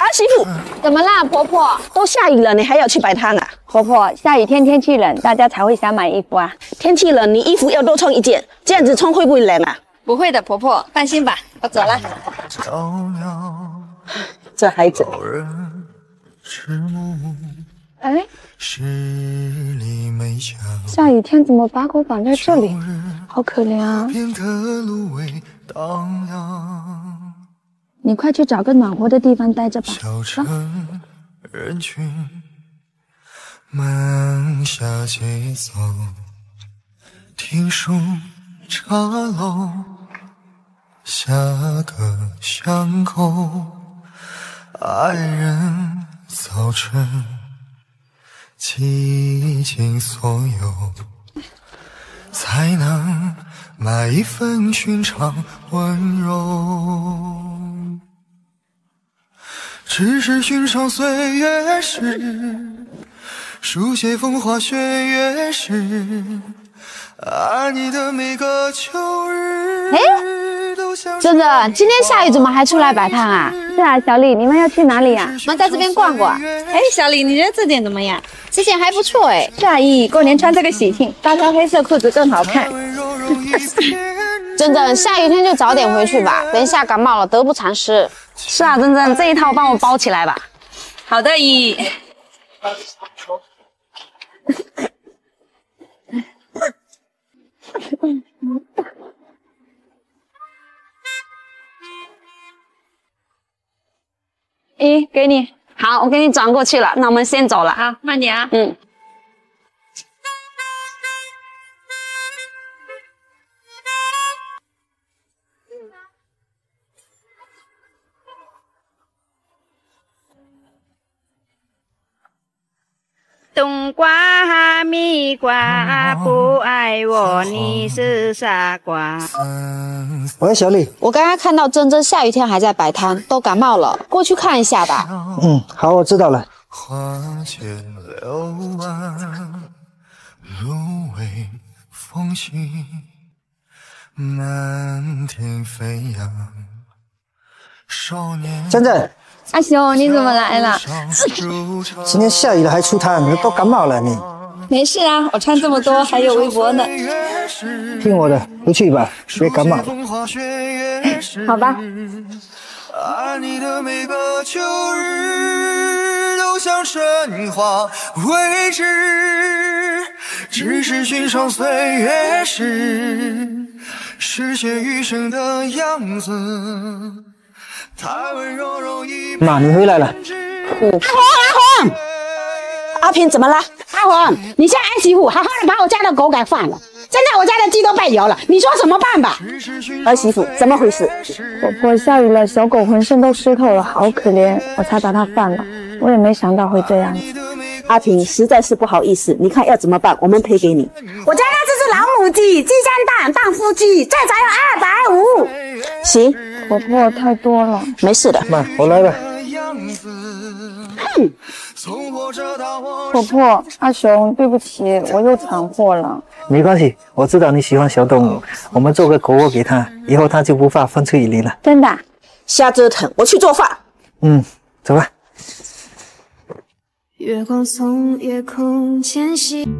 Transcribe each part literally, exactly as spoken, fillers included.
媳妇， 怎么啦，婆婆？ 都下雨了，你还要去摆摊啊？ 婆婆，下雨天天气冷，大家才会想买衣服啊。 天气冷，你衣服要多穿一件，这样子穿会不会冷啊？ 不会的，婆婆，放心吧，我走了。 这孩子， 哎，下雨天怎么把狗绑在这里？好可怜啊！你快去找个暖和的地方待着吧。走。 人群慢下节奏，听书茶楼，下个巷口，爱人早晨，倾尽所有，才能买一份寻常温柔。只是寻常岁月时，书写风花雪月时，爱你的每个秋日。 哎，真的，今天下雨怎么还出来摆摊啊？是啊，小李，你们要去哪里呀、啊？我们在这边逛逛。哎，小李，你觉得这件怎么样？这件还不错哎。是啊，姨，过年穿这个喜庆，搭条黑色裤子更好看。珍珍，下雨天就早点回去吧，等一下感冒了得不偿失。是啊，珍珍，这一套帮我包起来吧。好的，姨。咦，给你。好，我给你转过去了。那我们先走了。好，慢点啊。嗯。冬瓜哈密瓜，不爱我你是傻瓜。 喂，小李， 我刚刚看到珍珍下雨天还在摆摊，都感冒了，过去看一下吧。 嗯，好，我知道了。 花间柳岸，芦苇风起，满天飞扬。少年， 珍珍， 阿雄，你怎么来了？ 今天下雨了还出摊，你都感冒了你？ 没事啊，我穿这么多还有围脖呢。 听我的，回去吧，别感冒了。 好吧。 爱你的每个秋日都像神话未知，只是寻常岁月时，是些余生的样子。 妈，你回来了。 阿红，阿红，阿平怎么了？ 阿红，你像儿媳妇，好好的把我家的狗给放了，现在我家的鸡都被油了，你说怎么办吧？ 儿媳妇，怎么回事？ 婆婆，下雨了，小狗浑身都湿透了，好可怜，我才把它放了。我也没想到会这样。 阿平，实在是不好意思，你看要怎么办？我们赔给你。 我家那只是老母鸡，鸡生蛋，蛋孵鸡，最少要二百五。 行， 婆婆太多了， 没事的。 妈，我来了。 哼， 婆婆，阿雄，对不起，我又闯祸了。 没关系，我知道你喜欢小动物，我们做个狗窝给它，以后它就不怕风吹雨淋了。 真的？ 瞎折腾，我去做饭。 嗯，走吧。 月光从夜空迁徙。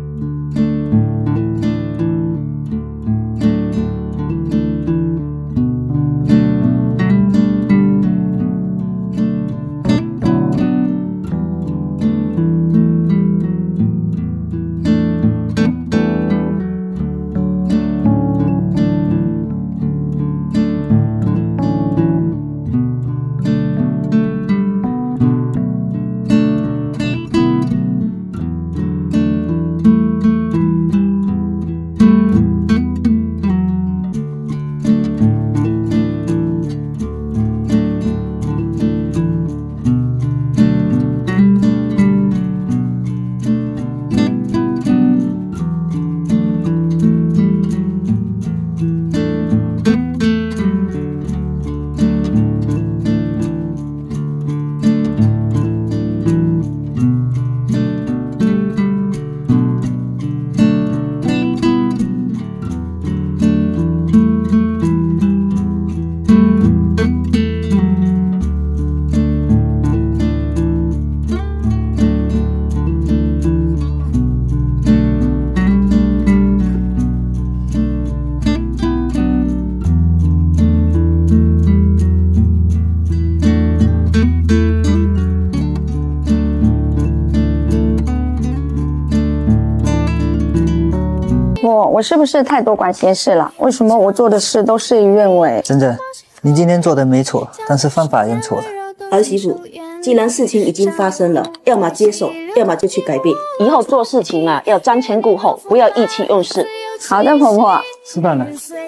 我是不是太多管闲事了？为什么我做的事都事与愿违？ 真的，你今天做的没错，但是方法用错了。 儿媳妇，既然事情已经发生了，要么接受，要么就去改变。以后做事情啊，要瞻前顾后，不要意气用事。 好的，婆婆。 吃饭了。 珍珍，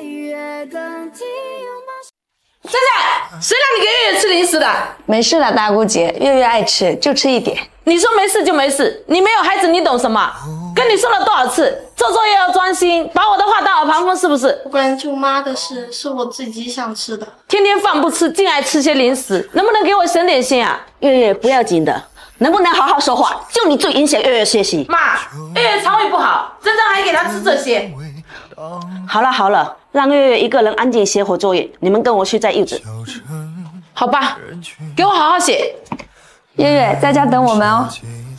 谁让你给月月吃零食的？ 没事了，大姑姐，月月爱吃就吃一点。 你说没事就没事，你没有孩子你懂什么？跟你说了多少次，做作业要专心，把我的话当耳旁风是不是？ 不关舅妈的事，是我自己想吃的。 天天饭不吃，净爱吃些零食，能不能给我省点心啊？ 月月不要紧的，能不能好好说话？就你最影响月月学习。 妈，月月肠胃不好，珍珍还给她吃这些。 好了好了，让月月一个人安静写会作业，你们跟我去摘柚子。 好吧，给我好好写。 月月在家等我们哦。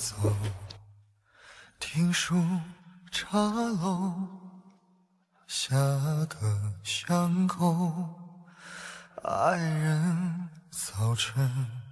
听书茶楼下个巷口，爱人早晨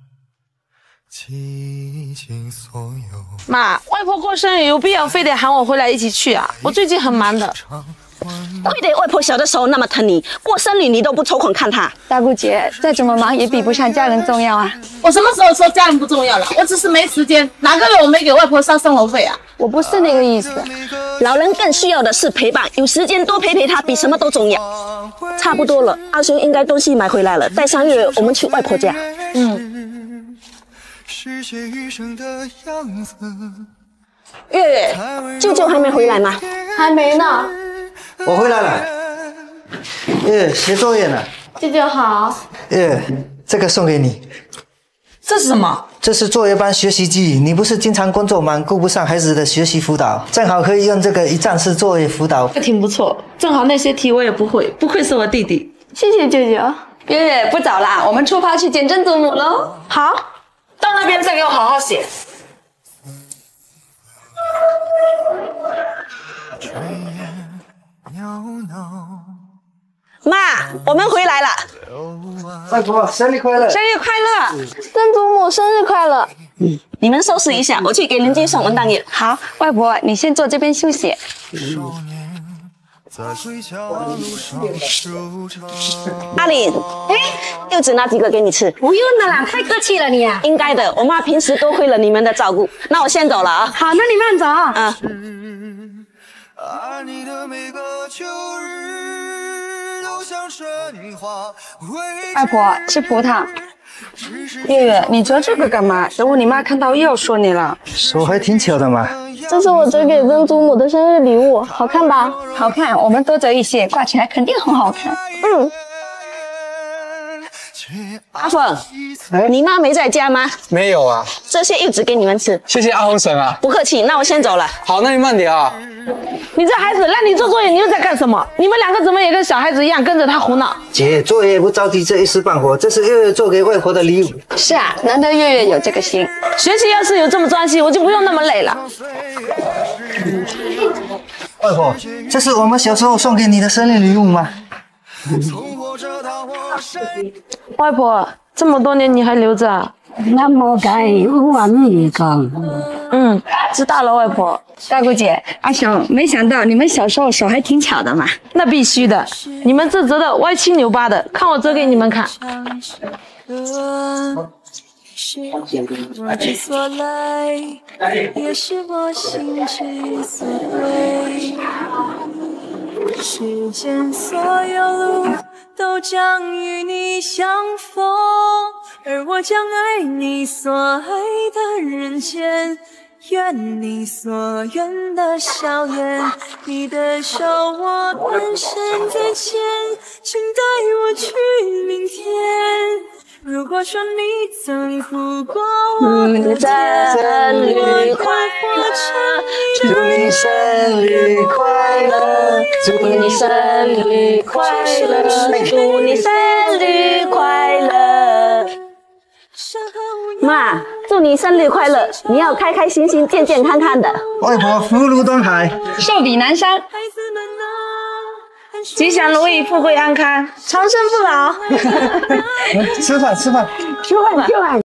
几经所有。 妈，外婆过生日有必要非得喊我回来一起去啊？我最近很忙的。 亏得外婆小的时候那么疼你，过生日你都不抽空看她。 大姑姐，再怎么忙也比不上家人重要啊。 我什么时候说家人不重要了？我只是没时间，哪个月我没给外婆上生活费啊？ 我不是那个意思。 老人更需要的是陪伴，有时间多陪陪她，比什么都重要。差不多了，阿兄应该东西买回来了，带上月月我们去外婆家。 嗯。 实现余生的样子。 月月，舅舅还没回来吗？ 还没呢。 我回来了。耶，写作业呢。 舅舅好。 耶，这个送给你。 这是什么？ 这是作业班学习机，你不是经常工作忙，顾不上孩子的学习辅导，正好可以用这个一站式作业辅导。 这挺不错，正好那些题我也不会，不愧是我弟弟。 谢谢舅舅。月月不早啦，我们出发去见曾祖母喽。 好，到那边再给我好好写。 妈，我们回来了。 外婆，生日快乐！ 生日快乐！曾祖母生日快乐！ 嗯，你们收拾一下，我去给人接送文档页。 好，外婆你先坐这边休息。 阿玲，哎，柚子拿几个给你吃？ 不用了啦，太客气了你啊。 应该的，我妈平时多亏了你们的照顾。那我先走了啊。 好，那你慢走啊。 啊。 爱你的每个秋日都像神话。 外婆吃葡萄。月月，你折这个干嘛？等会你妈看到又要说你了。 手还挺巧的嘛。 这是我折给曾祖母的生日礼物，好看吧？ 好看，我们多折一些，挂起来肯定很好看。 嗯。 阿凤，你妈没在家吗？ 没有啊。 这些柚子给你们吃。 谢谢阿红婶啊。 不客气，那我先走了。 好，那你慢点啊。 你这孩子，让你做作业，你又在干什么？你们两个怎么也跟小孩子一样跟着他胡闹？ 姐，作业不着急，这一时半会，这是月月做给外婆的礼物。 是啊，难得月月有这个心。 学习要是有这么专心，我就不用那么累了。 外婆，这是我们小时候送给你的生日礼物吗？ 外婆，这么多年你还留着啊？ 那么该完一个。 嗯，知道了，外婆。 大姑姐，阿雄，没想到你们小时候手还挺巧的嘛。 那必须的，你们这折的歪七扭八的，看我折给你们看。 之所来，也是我心之所归。世间所有路都将与你相逢，而我将爱你所爱的人间。愿你所愿的笑颜，你的手我单身再见，请带我去明天。如果说你曾护过我的天， 生日快乐，祝你生日快乐，祝你生日快乐，祝你生日快乐。妈，祝你生日快乐！你要开开心心、健健康康的。 外婆福如东海， 寿比南山， 吉祥如意，富贵安康，长生不老。 吃饭吃饭， 吃饭吃饭。